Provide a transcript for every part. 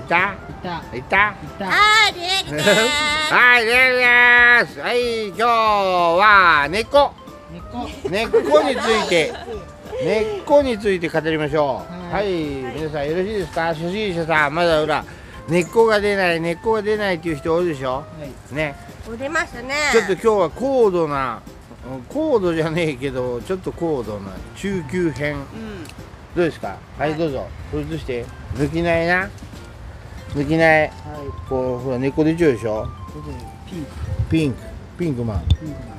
たいた。 はい、リエリです。 はい、レイです。はい、今日は根っこについて語りましょう。はい、皆さんよろしいですか。初心者さん、まだ根っこが出ないっていう人多いでしょ。ね。 出ましたね。 ちょっと今日は高度じゃねえけど、ちょっと高度な中級編。どうですか。はい、どうぞ。これとして抜きないな。こうほら根っこ出ちゃうでしょ。ピンクマン。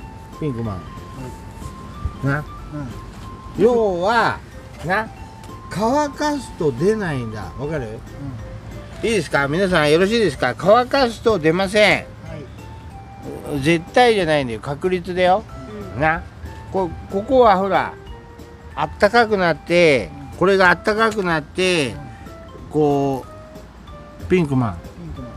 な。要はな、乾かすと出ないんだ。わかる？いいですか、皆さんよろしいですか。乾かすと出ません。絶対じゃないんだよ、確率だよ。な、ここはほらあったかくなって、これがあったかくなって、こうピンクマン。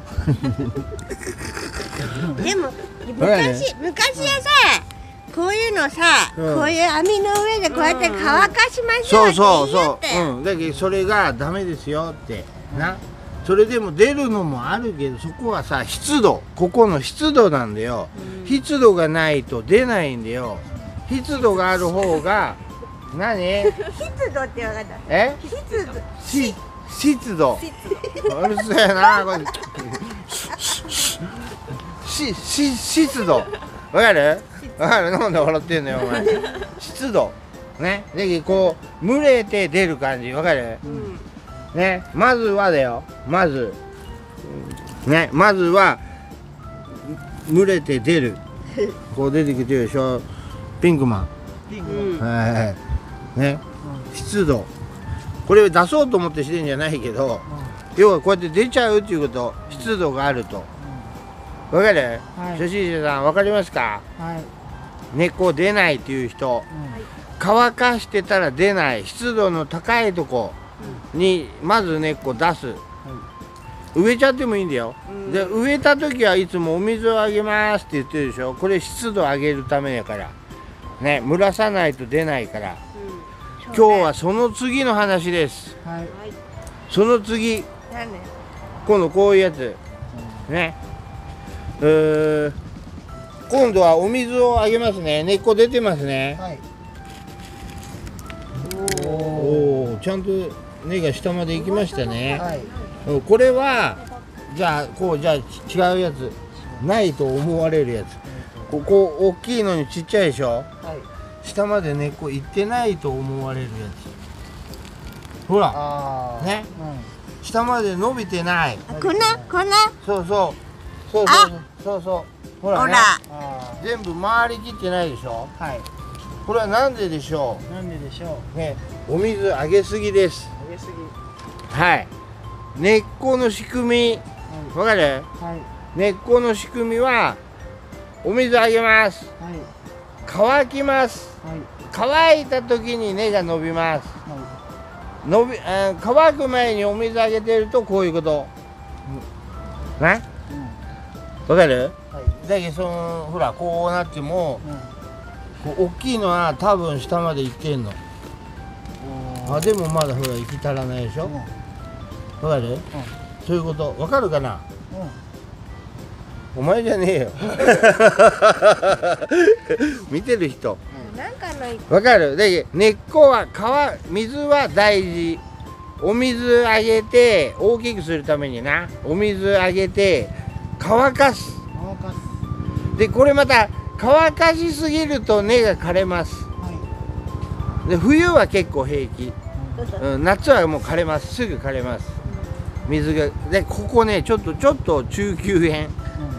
でも昔はさ、こういうのさ、こういう網の上でこうやって乾かしましょうって言って、 だけどそれがダメですよってな。それでも出るのもあるけど、そこはさ、湿度、ここの湿度なんだよ。湿度がないと出ないんだよ。湿度がある方が何？ 湿度って分かった。 湿度。うるせえなこれ。湿度。わかる？なんで笑ってんのよお前。湿度ね。でこう蒸れて出る感じ、わかる？ね、まずは蒸れて出る。こう出てきてるでしょ。ピンクマン。はい。ね、湿度。これを出そうと思ってしてんじゃないけど、要はこうやって出ちゃうっていうこと、湿度があると。わかる？初心者さんわかりますか？根っこ出ないっていう人、乾かしてたら出ない、湿度の高いとこにまず根っこ出す。植えちゃってもいいんだよ。で植えた時はいつもお水をあげますって言ってるでしょ。これ湿度上げるためやからね、蒸らさないと出ないから。今日はその次の話です。その次、今度こういうやつね。今度はお水をあげますね。根っこ出てますね。おお、ちゃんと根が下まで行きましたね。これはじゃあ違うやつ、ないと思われるやつ。ここ大きいのにちっちゃいでしょ。下まで根っこ行ってないと思われるやつ。ほらね、下まで伸びてない。 こんなそうほらね、全部回りきってないでしょ。これはなんででしょうね。お水あげすぎです。はい。根っこの仕組みわかる？根っこの仕組みは、お水あげます。乾きます。乾いた時に根が伸びます。乾く前にお水あげてるとこういうことね。わかる？だけどほらこうなっても、大きいのは多分下まで行ってんの。でもまだほら行き足らないでしょ。わかる？そういうこと。わかるかな？お前じゃねえよ。見てる人。わかる？で根っこは水は大事。お水あげて大きくするためにな、お水あげて乾かす。でこれまた乾かしすぎると根が枯れます。で冬は結構平気。夏はもう枯れます。すぐ枯れます。水が。でここね、ちょっと中級編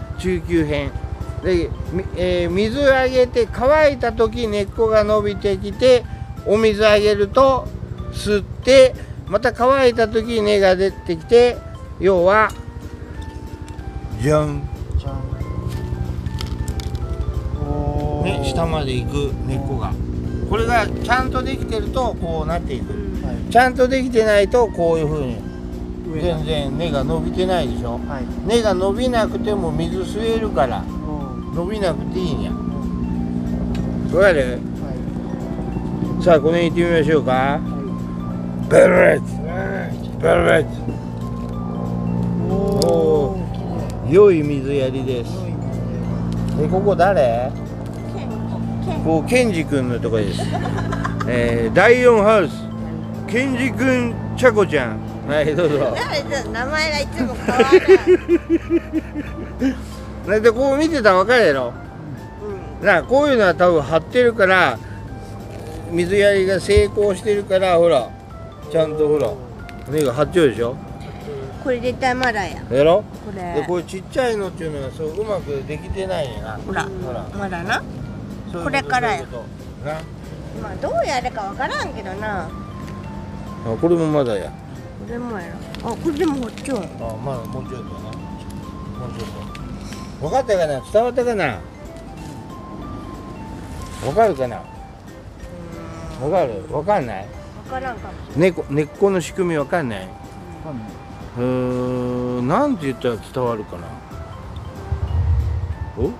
で、水あげて乾いた時根っこが伸びてきて、お水あげると吸って、また乾いた時根が出てきて、要はじゃんね、下まで行く根っこが。これがちゃんとできてるとこうなっていく。ちゃんとできてないとこういうふうに全然根が伸びてないでしょ。根が伸びなくても水吸えるから伸びなくていいんや。わかる？さあこの辺行ってみましょうか。ベルベット良い水やりです。でここ誰？こうケンジ君のとこです。第4ハウスケンジ君ちゃこちゃん、はいどうぞ。 名前がいつも変わる。 でこう見てたら分かるやろ。こういうのは多分張ってるから水やりが成功してるからほらちゃんとほら根が張っちゃうでしょ。 これ絶対まだや。 やろ。 これ。 でこういうちっちゃいのっていうのはそううまくできてないんやな。 ほらまだな。これからや。まあどうやるかわからんけどな。 あこれもまだや。 これもやろ。あこれでもほっちょん。 あまだもうちょっとね。もうちょっと。分かったかな、伝わったかな。分かるかな。分かる、分かんない。 分からんかも。 根っこの仕組み分かんない。なんて言ったら伝わるかな。お。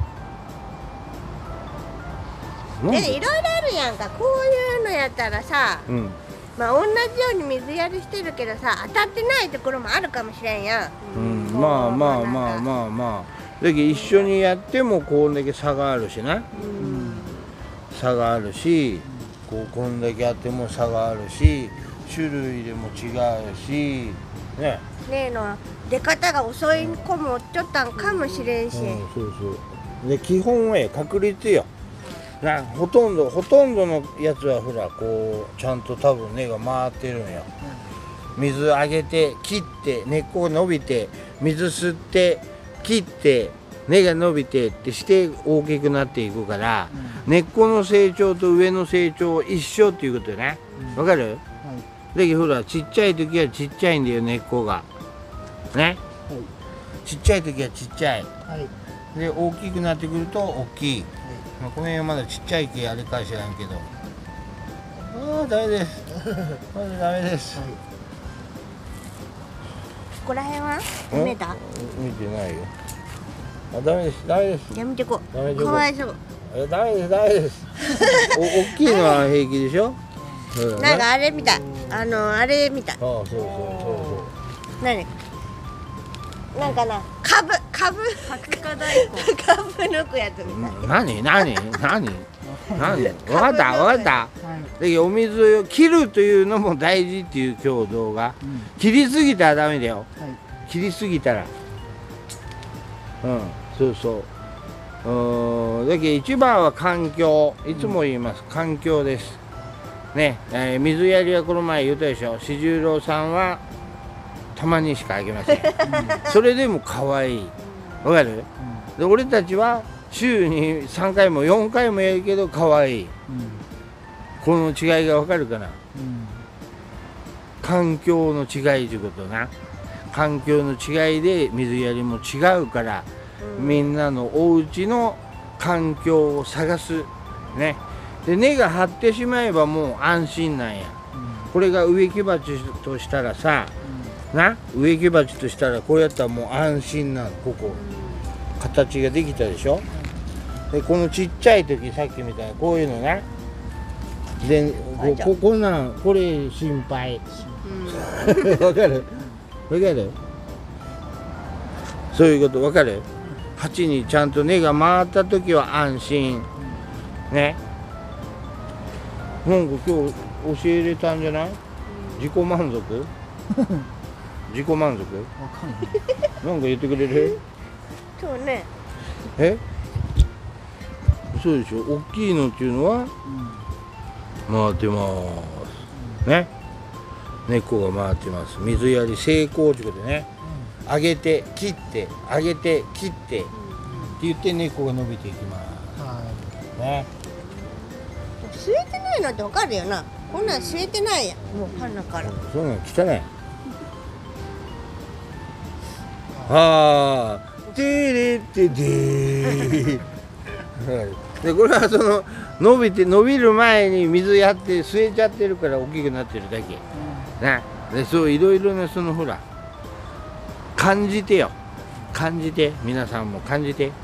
いろいろあるやんか。こういうのやったらさ。まあ同じように水やりしてるけどさ当たってないところもあるかもしれんやん。 まあまあまあまあまあだけど一緒にやってもこんだけ差があるしな、差があるしこんだけあっても差があるし種類でも違うしねえの出方が遅い子もおっちょったんかもしれんし、 そうそうで基本は確率よ。ほとんどのやつはほらこうちゃんと多分根が回ってるんよ。水あげて切って根っこが伸びて水吸って切って根が伸びてってして大きくなっていくから、根っこの成長と上の成長一緒っていうことよね。わかる？だけどほらちっちゃい時はちっちゃいんだよ根っこがね。ちっちゃい時はちっちゃい。で大きくなってくると大きい。この辺はまだちっちゃい木あれか知らんけど。ダメです。まだダメです。 ここら辺は見た？ 見てないよ。ダメです。ダメです。 やめてこう。かわいそう。 ダメです。ダメです。大きいのは平気でしょ。 なんかあれみたい。あれみたい。 そう。 何？なんかな、株抜くやつみたい。 何分かった。でお水を切るというのも大事っていう今日動画。切りすぎたらダメだよ。切りすぎたらそうだけど一番は環境。いつも言います環境ですね。水やりはこの前言ったでしょ。四十郎さんはたまにしかあげません。それでも可愛い。わかる？で俺たちは週に3回も4回もやるけど可愛い。この違いがわかるかな？環境の違いということな。環境の違いで水やりも違うから、みんなのお家の環境を探すね。で根が張ってしまえばもう安心なんや。これが植木鉢としたらさ。植木鉢としたらこうやったらもう安心なの。ここ形ができたでしょ。でこのちっちゃい時さっきみたいなこういうのねでこんなんこれ心配。わかるそういうことわかる。鉢にちゃんと根が回った時は安心ね。なんか今日教えれたんじゃない？自己満足自己満足？なんか言ってくれる？ そうね。 そうでしょ。大きいのっていうのは回ってますね。根っこが回ってます。水やり成功ということでね。上げて切って上げて切ってって言って根っこが伸びていきますね。 据えてないのってわかるよな。こんなん据えてないやん。もう花から。 そうなの汚い。ああ、てれってででこれはその伸びる前に水やって吸えちゃってるから大きくなってるだけ。ね。でそういろいろなそのほら感じてよ。感じて皆さんも感じて。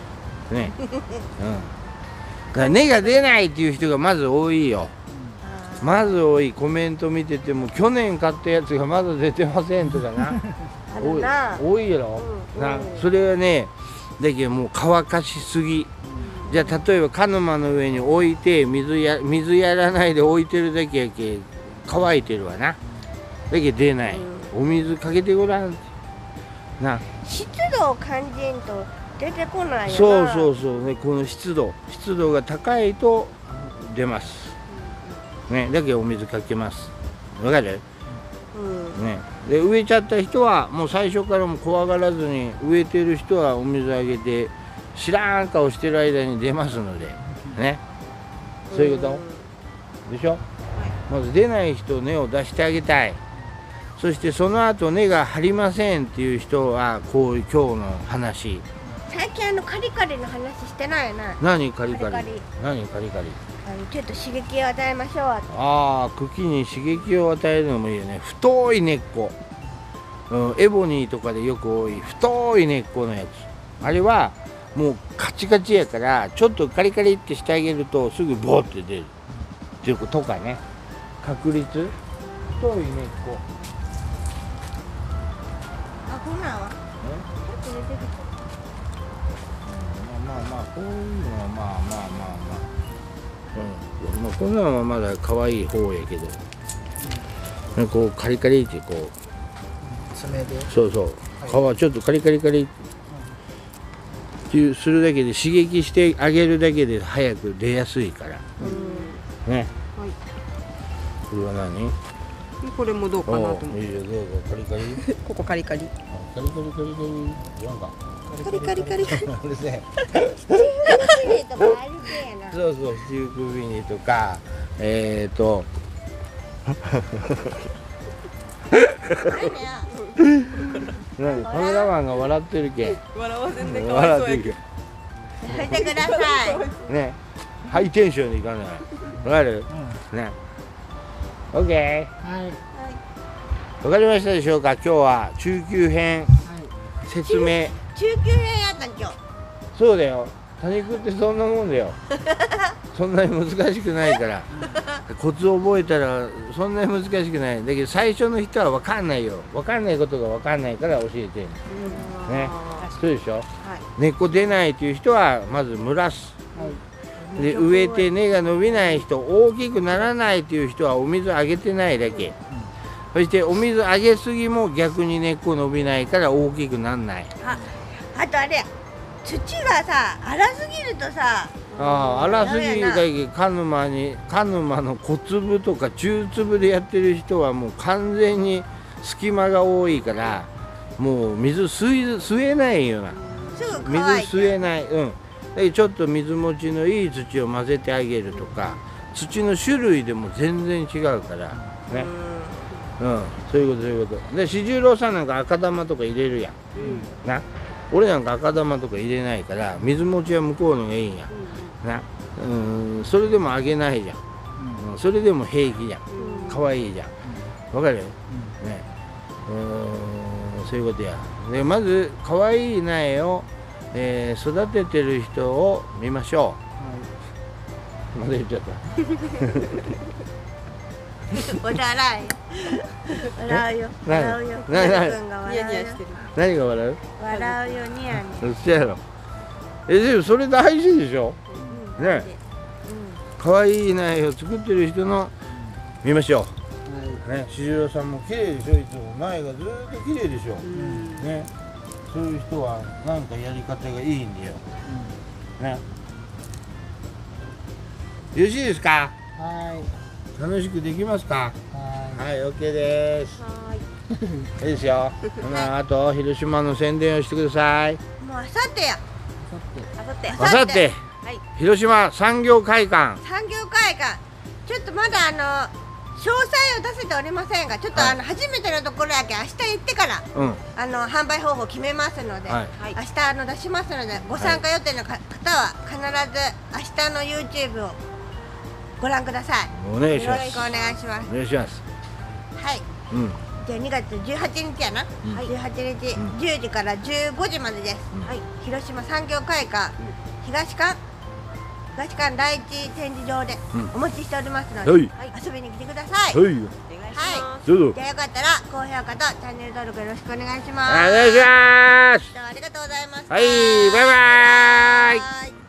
ね。だから根が出ないっていう人がまず多いよ。 まず多いコメント見てても去年買ったやつがまだ出てませんとかなあるな。 多いやろ、なそれはねだけどもう乾かしすぎ、じゃあ例えば鹿沼の上に置いて水やらないで置いてるだけやけ乾いてるわな、だけど出ない、お水かけてごらんな、 湿度を感じんと出てこないよな。 そうそうそうね、この湿度が高いと出ますね、だけどお水かけます、わかる、ね、で植えちゃった人はもう最初からも怖がらずに、植えてる人はお水あげて知らん顔してる間に出ますのでね、そういうことでしょ、まず出ない人根を出してあげたい、そしてその後根が張りませんっていう人はこういう今日の話、 最近カリカリの話してないよな。 何カリカリ、 カリカリ何カリカリ、 ちょっと刺激を与えましょう。 ああ、茎に刺激を与えるのもいいよね。太い根っこ、エボニーとかでよく多い太い根っこのやつ、あれはもうカチカチやからちょっとカリカリってしてあげるとすぐボーって出るっていうことかね。確率太い根っこ、 あ、こんなんはちょっと出てきた。 まあこういうのはまあこんなのはまだ可愛い方やけど、こうカリカリってこう爪で、 そうそう皮ちょっとカリカリっていうするだけで刺激してあげるだけで早く出やすいからね。これは何？ これもどうかなと思って。 いいよ、どうぞ。カリカリここカリカリ。 カリカリ言わんか。 カリカリカリカリ。 うるせえ。 とかあるけやな。 そうそう、シチュークビニとか、何カメラマンが笑ってるけん。 笑わせんでかわいそうやけど。 やめてください。 ね、ハイテンションでいかない。わかる？ね。オッケー。 はい。 わかりましたでしょうか。今日は中級編説明。 中級編やったん今日。 そうだよ。多肉ってそんなもんだよ。そんなに難しくないから。コツを覚えたらそんなに難しくない。だけど最初の人は分かんないよ。分かんないことが分かんないから教えてる。ね。そうでしょ。根っこ出ないという人はまず蒸らす。で植えて根が伸びない人、大きくならないという人はお水あげてないだけ。そしてお水あげすぎも逆に根っこ伸びないから大きくならない。 あとあれや、土がさ荒すぎるとさ、 荒すぎるだけ鹿沼の小粒とか中粒でやってる人はもう完全に隙間が多いからもう水吸えないよな。水吸えない。でちょっと水持ちのいい土を混ぜてあげるとか、土の種類でも全然違うからね。そういうことで、四十郎さんなんか赤玉とか入れるやん、な。俺なんか赤玉とか入れないから水持ちは向こうのがいいんや、な。それでもあげないじゃん、それでも平気じゃん、可愛いじゃん、わかるよ、ね。そういうことや。でまず可愛い苗を育ててる人を見ましょう。まだ言っちゃった。 笑うよ。 何が笑う？ 笑うよニヤニヤ。 うっせやろ。でもそれ大事でしょ。ね。可愛い苗を作ってる人の見ましょう。ね、四十郎さんも綺麗でしょ。いつも苗がずっと綺麗でしょ。ね。そういう人はなんかやり方がいいんだよ。ね。よろしいですか？ はい。 楽しくできますか？はい、OK です。いいですよ。あと広島の宣伝をしてください。 もうあさってや。 あさって。広島産業会館。 産業会館。ちょっとまだ詳細を出せておりませんが、ちょっと初めてのところやけ明日行ってから販売方法を決めますので、明日出しますので、ご参加予定の方は必ず明日の YouTube をご覧ください。 お願いします。 よろしくお願いします。 お願いします。 はい。じゃあ2月18日やな。18日10時から15時までです。広島産業会館東館東館第一展示場でお待ちしておりますので、 はい遊びに来てください。 はい、 お願いします。 どうぞ。 じゃあよかったら高評価とチャンネル登録よろしくお願いします。 お願いします。 どうもありがとうございました。 はい、バイバーイ。 バイバイ。